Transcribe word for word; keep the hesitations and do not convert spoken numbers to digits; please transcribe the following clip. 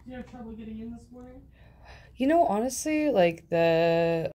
you have trouble getting in this morning? You know, honestly, like the